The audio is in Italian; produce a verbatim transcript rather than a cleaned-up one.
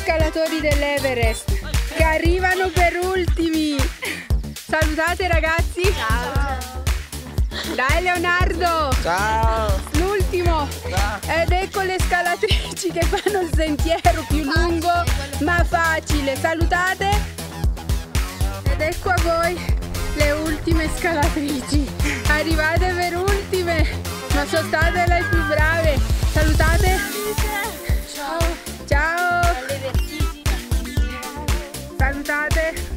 scalatori dell'Everest che arrivano per ultimi. Salutate ragazzi. Ciao. Dai Leonardo. Ciao. L'ultimo. Ed ecco le scalatrici che fanno il sentiero più lungo ma facile. Salutate. Ed ecco a voi le ultime scalatrici. Arrivate per ultime, ma sono state le più brave. Salutate. Ciao. Ciao. Alle vertigini. Salutate.